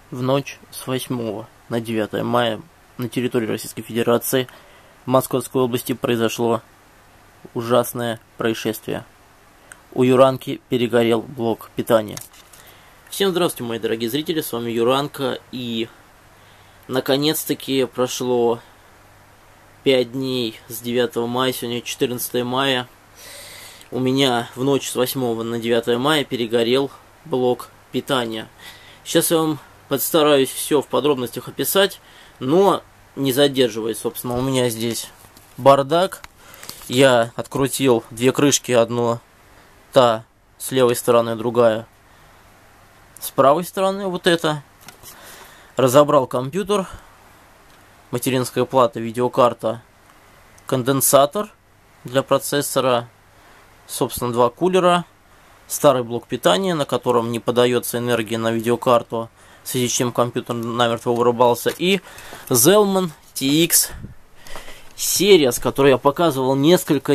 В ночь с 8 на 9 мая на территории Российской Федерации в Московской области произошло ужасное происшествие. У Юранки перегорел блок питания. Всем здравствуйте, мои дорогие зрители, с вами Юранка, и наконец-таки прошло 5 дней с 9 мая, сегодня 14 мая. У меня в ночь с 8 на 9 мая перегорел блок питания. Сейчас я вам постараюсь все в подробностях описать, но не задерживаясь. Собственно, у меня здесь бардак. Я открутил две крышки, одну та с левой стороны, другая с правой стороны, вот это. Разобрал компьютер, материнская плата, видеокарта, конденсатор для процессора, собственно, два кулера, старый блок питания, на котором не подается энергия на видеокарту, в связи с чем компьютер намертво вырубался, и Zelman TX серия, с которой я показывал несколько,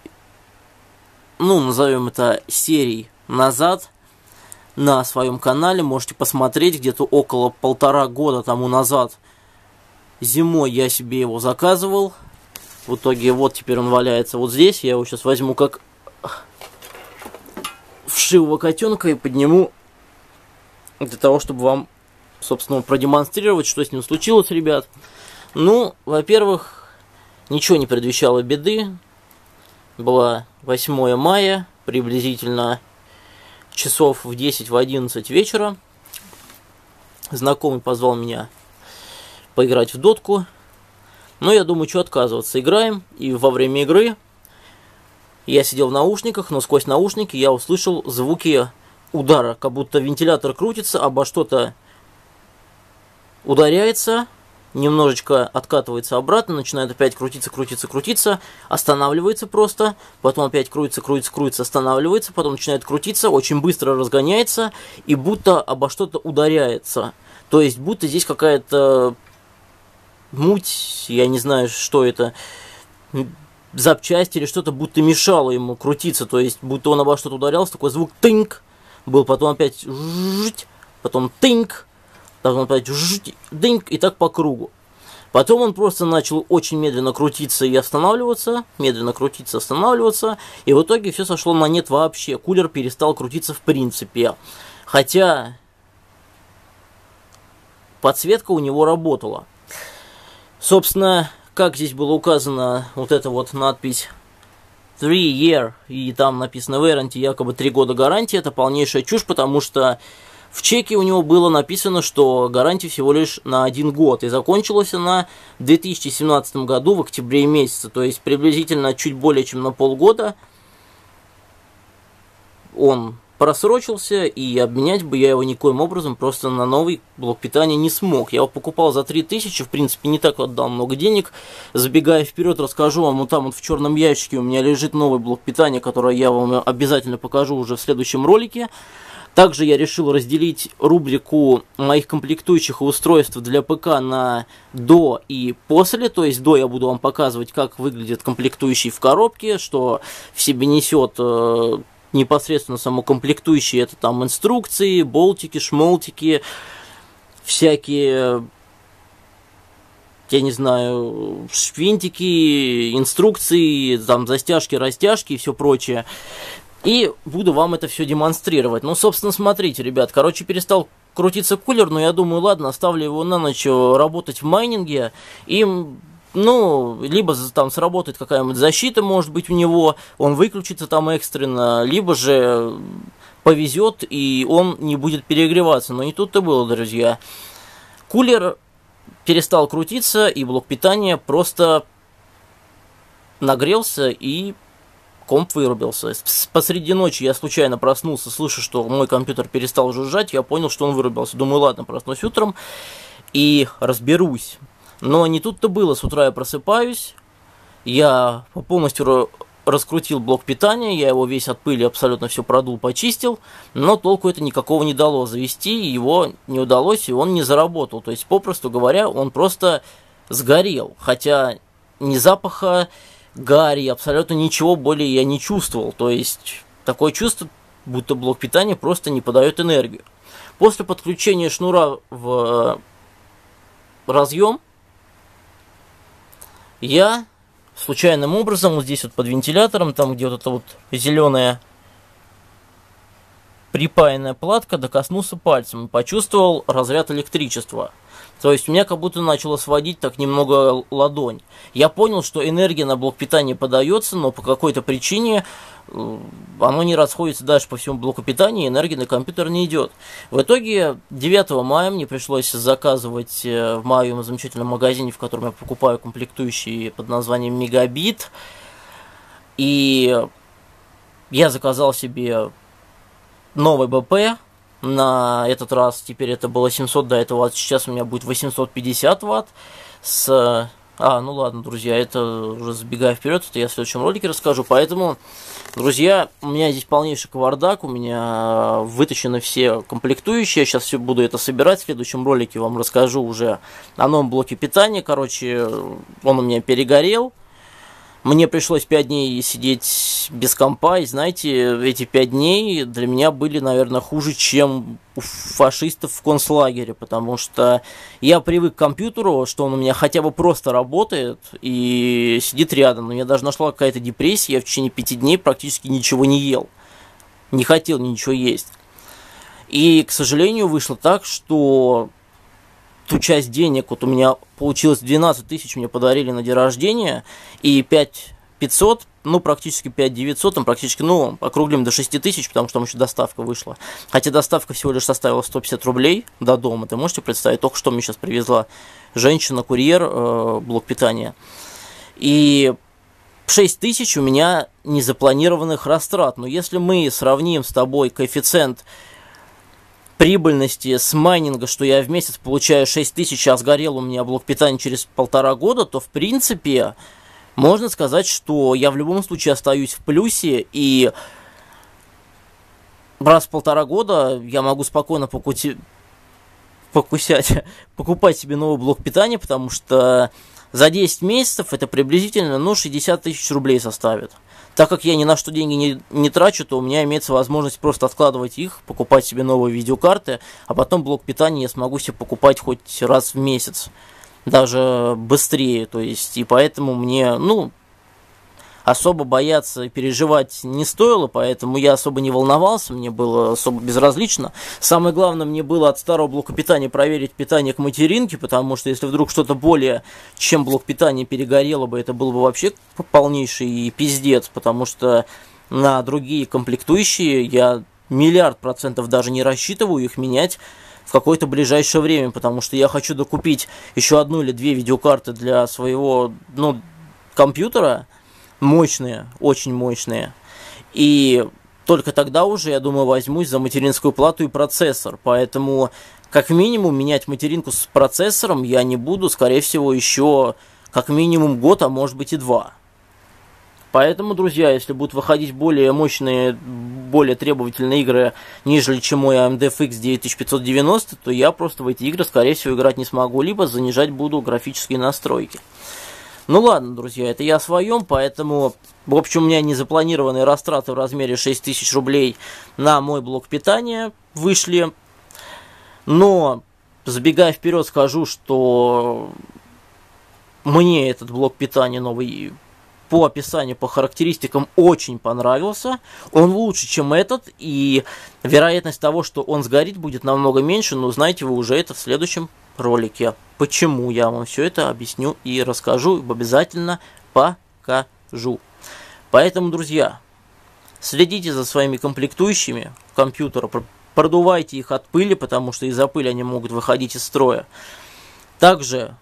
назовем это, серий назад на своем канале. Можете посмотреть, где-то около 1,5 года тому назад зимой я себе его заказывал. В итоге вот теперь он валяется вот здесь. Я его сейчас возьму как вшивого котенка и подниму для того, чтобы вам, собственно, продемонстрировать, что с ним случилось, ребят. Во-первых, ничего не предвещало беды. Было 8 мая, приблизительно часов в 10-11 вечера. Знакомый позвал меня поиграть в дотку. Но я думаю, что отказываться. Играем, и во время игры я сидел в наушниках, но сквозь наушники я услышал звуки удара, как будто вентилятор крутится, обо что-то ударяется, немножечко откатывается обратно, начинает опять крутиться, останавливается просто, потом опять крутится, останавливается, потом начинает крутиться, очень быстро разгоняется и будто обо что-то ударяется. То есть будто здесь какая-то муть, я не знаю, что это, запчасть или что-то будто мешало ему крутиться, то есть будто он обо что-то ударялся, такой звук тынк был, потом опять жуть, потом тынк, потом опять жуть, дынк, и так по кругу. Потом он просто начал очень медленно крутиться и останавливаться, и в итоге все сошло на нет вообще, кулер перестал крутиться в принципе. Хотя подсветка у него работала. Собственно, как здесь было указано, вот эта вот надпись 3 year, и там написано warranty, якобы 3 года гарантии, это полнейшая чушь, потому что в чеке у него было написано, что гарантия всего лишь на 1 год, и закончилась она в 2017 году в октябре месяце, то есть приблизительно чуть более чем на полгода он просрочился, и обменять бы я его никоим образом просто на новый блок питания не смог. Я его покупал за 3000, в принципе, не так отдал много денег. Забегая вперед, расскажу вам, вот там вот в черном ящике у меня лежит новый блок питания, который я вам обязательно покажу уже в следующем ролике. Также я решил разделить рубрику моих комплектующих и устройств для ПК на до и после. То есть до я буду вам показывать, как выглядит комплектующий в коробке, что в себе несет непосредственно само комплектующие, это там инструкции, болтики, шмолтики, всякие, я не знаю, швинтики, инструкции, там застяжки, растяжки и все прочее. И буду вам это все демонстрировать. Собственно, смотрите, ребят, перестал крутиться кулер, но я думаю, ладно, оставлю его на ночь работать в майнинге, и либо там сработает какая-нибудь защита, может быть, у него, он выключится там экстренно, либо же повезет, и он не будет перегреваться. Но не тут-то было, друзья. Кулер перестал крутиться, и блок питания просто нагрелся, и комп вырубился. Посреди ночи я случайно проснулся, слышу, что мой компьютер перестал жужжать, я понял, что он вырубился. Думаю, ладно, проснусь утром и разберусь. Но не тут-то было, с утра я просыпаюсь, я полностью раскрутил блок питания, я его весь от пыли абсолютно все продул, почистил, но толку это никакого не дало, завести его не удалось, и он не заработал, то есть, попросту говоря, он просто сгорел, хотя ни запаха гари, абсолютно ничего более я не чувствовал, то есть, такое чувство, будто блок питания просто не подает энергию. После подключения шнура в разъем, я случайным образом, вот здесь вот под вентилятором, там где вот эта вот зеленая припаянная платка, докоснулся пальцем и почувствовал разряд электричества. То есть у меня как будто начало сводить так немного ладонь. Я понял, что энергия на блок питания подается, но по какой-то причине оно не расходится дальше по всему блоку питания, и энергия на компьютер не идет. В итоге 9 мая мне пришлось заказывать в моем замечательном магазине, в котором я покупаю комплектующие под названием Мегабит. И я заказал себе новый БП. На этот раз теперь это было 700 до этого, а сейчас у меня будет 850 ватт с... ну ладно, друзья, это уже забегая вперед, это я в следующем ролике расскажу. Поэтому, друзья, у меня здесь полнейший кавардак, у меня вытащены все комплектующие. Я сейчас все буду это собирать. В следующем ролике вам расскажу уже о новом блоке питания. Короче, он у меня перегорел. Мне пришлось 5 дней сидеть без компа, и знаете, эти 5 дней для меня были, наверное, хуже, чем у фашистов в концлагере, потому что я привык к компьютеру, что он у меня хотя бы просто работает и сидит рядом. Но у меня даже нашла какая-то депрессия, я в течение 5 дней практически ничего не ел, не хотел ничего есть. И, к сожалению, вышло так, что ту часть денег, вот у меня получилось 12 тысяч, мне подарили на день рождения, и 5500, ну, практически 5900, там практически, ну, округлим до 6 тысяч, потому что там еще доставка вышла. Хотя доставка всего лишь составила 150 рублей до дома, ты можете представить, только что мне сейчас привезла женщина-курьер, блок питания. И 6 тысяч у меня незапланированных растрат, но если мы сравним с тобой коэффициент прибыльности с майнинга, что я в месяц получаю 6 тысяч, а сгорел у меня блок питания через 1,5 года, то в принципе можно сказать, что я в любом случае остаюсь в плюсе, и раз в 1,5 года я могу спокойно покупать себе новый блок питания, потому что за 10 месяцев это приблизительно, ну, 60 тысяч рублей составит. Так как я ни на что деньги не трачу, то у меня имеется возможность просто откладывать их, покупать себе новые видеокарты, а потом блок питания я смогу себе покупать хоть раз в месяц, даже быстрее, то есть, и поэтому мне, ну, особо бояться и переживать не стоило, поэтому я особо не волновался, мне было особо безразлично. Самое главное, мне было от старого блока питания проверить питание к материнке, потому что если вдруг что-то более чем блок питания перегорело бы, это был бы вообще полнейший пиздец, потому что на другие комплектующие я 1,000,000,000% даже не рассчитываю их менять в какое-то ближайшее время, потому что я хочу докупить еще 1 или 2 видеокарты для своего, ну, компьютера, мощные, очень мощные. И только тогда уже, я думаю, возьмусь за материнскую плату и процессор. Поэтому, как минимум, менять материнку с процессором я не буду, скорее всего, еще как минимум год, а может быть и 2. Поэтому, друзья, если будут выходить более мощные, более требовательные игры, нежели чем мой AMD FX 9590, то я просто в эти игры, скорее всего, играть не смогу, либо занижать буду графические настройки. Ну ладно, друзья, это я о своем, поэтому, в общем, у меня незапланированные растраты в размере 6 тысяч рублей на мой блок питания вышли. Но, забегая вперед, скажу, что мне этот блок питания новый по описанию, по характеристикам очень понравился. Он лучше, чем этот, и вероятность того, что он сгорит, будет намного меньше, но узнаете вы уже это в следующем ролике. Почему я вам все это объясню и расскажу, обязательно покажу. Поэтому, друзья, следите за своими комплектующими компьютера, продувайте их от пыли, потому что из-за пыли они могут выходить из строя. Также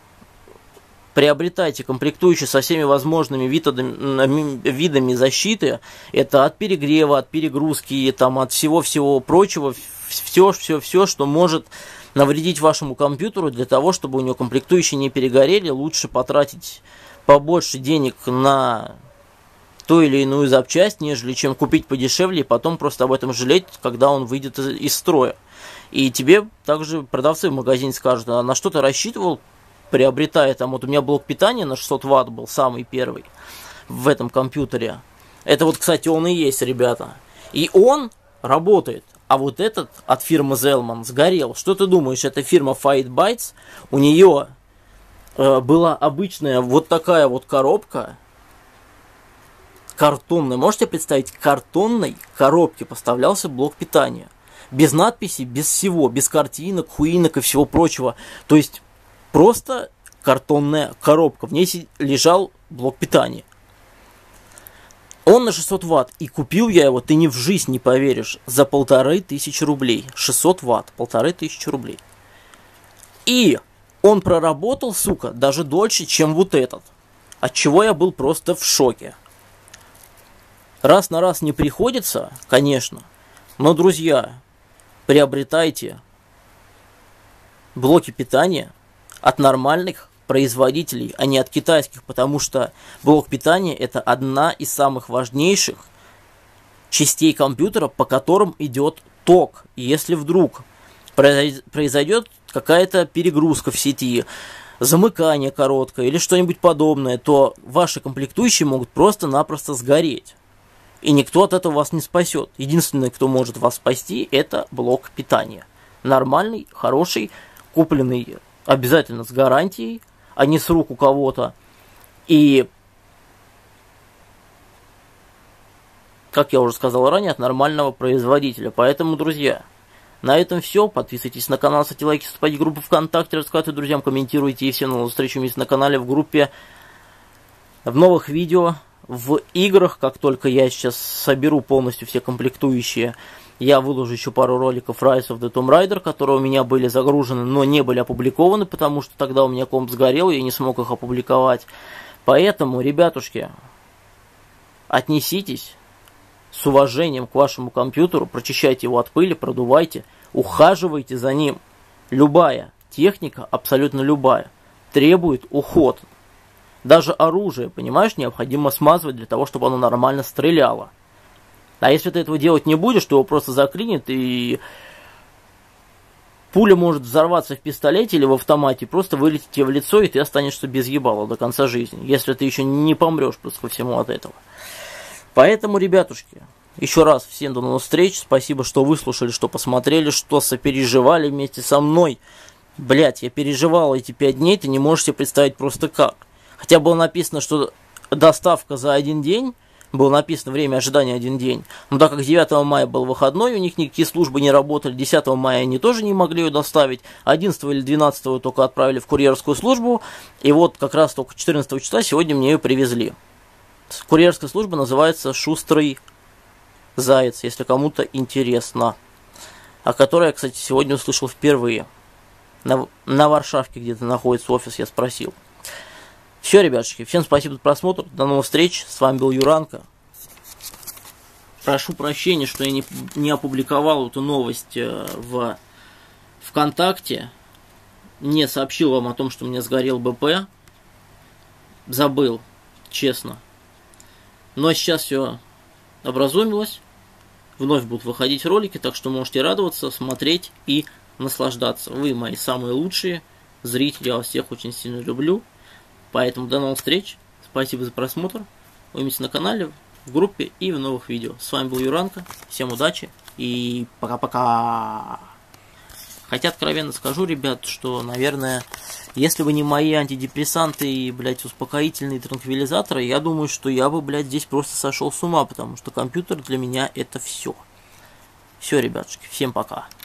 приобретайте комплектующие со всеми возможными видами защиты. Это от перегрева, от перегрузки, там, от всего-всего прочего. Все, что может навредить вашему компьютеру. Для того, чтобы у него комплектующие не перегорели, лучше потратить побольше денег на ту или иную запчасть, нежели чем купить подешевле и потом просто об этом жалеть, когда он выйдет из строя. И тебе также продавцы в магазине скажут: а на что ты рассчитывал, приобретая там, вот у меня блок питания на 600 ватт был самый первый в этом компьютере. Это вот, кстати, он и есть, ребята. И он работает. А вот этот от фирмы Zellman сгорел. Что ты думаешь, это фирма Fightbytes? У нее была обычная вот такая вот коробка. Картонная. Можете представить, картонной коробке поставлялся блок питания. Без надписи, без всего, без картинок, хуинок и всего прочего. То есть просто картонная коробка. В ней лежал блок питания. Он на 600 ватт. И купил я его, ты ни в жизнь не поверишь, за 1500 рублей. 600 ватт, 1500 рублей. И он проработал, сука, даже дольше, чем вот этот. От чего я был просто в шоке. Раз на раз не приходится, конечно. Но, друзья, приобретайте блоки питания от нормальных производителей, а не от китайских, потому что блок питания это одна из самых важнейших частей компьютера, по которым идет ток. И если вдруг произойдет какая-то перегрузка в сети, замыкание короткое или что-нибудь подобное, то ваши комплектующие могут просто-напросто сгореть. И никто от этого вас не спасет. Единственный, кто может вас спасти, это блок питания. Нормальный, хороший, купленный обязательно с гарантией, а не с рук у кого-то. И, как я уже сказал ранее, от нормального производителя. Поэтому, друзья, на этом все. Подписывайтесь на канал, ставьте лайки, вступайте в группу ВКонтакте, рассказывайте друзьям, комментируйте. И всем новых встреч вместе на канале, в группе, в новых видео, в играх. Как только я сейчас соберу полностью все комплектующие, я выложу еще пару роликов Rise of the Tomb Raider, которые у меня были загружены, но не были опубликованы, потому что тогда у меня комп сгорел, и я не смог их опубликовать. Поэтому, ребятушки, отнеситесь с уважением к вашему компьютеру, прочищайте его от пыли, продувайте, ухаживайте за ним. Любая техника, абсолютно любая, требует уход. Даже оружие, понимаешь, необходимо смазывать для того, чтобы оно нормально стреляло. А если ты этого делать не будешь, то его просто заклинит, и пуля может взорваться в пистолете или в автомате, просто вылететь тебе в лицо, и ты останешься без ебала до конца жизни, если ты еще не помрешь просто ко всему от этого. Поэтому, ребятушки, еще раз всем до новых встреч, спасибо, что выслушали, что посмотрели, что сопереживали вместе со мной. Блять, я переживал эти 5 дней, ты не можешь себе представить просто как. Хотя было написано, что доставка за 1 день, было написано время ожидания 1 день. Но так как 9 мая был выходной, у них никакие службы не работали, 10 мая они тоже не могли ее доставить, 11 или 12 только отправили в курьерскую службу, и вот как раз только 14 числа сегодня мне ее привезли. Курьерская служба называется «Шустрый заяц», если кому-то интересно. О которой я, кстати, сегодня услышал впервые. На Варшавке где-то находится офис, я спросил. Все, ребятушки, всем спасибо за просмотр, до новых встреч, с вами был Юранка. Прошу прощения, что я не опубликовал эту новость в ВКонтакте, не сообщил вам о том, что мне сгорел БП, забыл, честно. Но сейчас все образумилось, вновь будут выходить ролики, так что можете радоваться, смотреть и наслаждаться. Вы мои самые лучшие зрители, я вас всех очень сильно люблю. Поэтому до новых встреч, спасибо за просмотр, увидимся на канале, в группе и в новых видео. С вами был Юранка, всем удачи и пока-пока. Хотя, откровенно скажу, ребят, что, наверное, если бы не мои антидепрессанты и, блядь, успокоительные транквилизаторы, я думаю, что я бы, блядь, здесь просто сошел с ума, потому что компьютер для меня это все. Все, ребятушки, всем пока.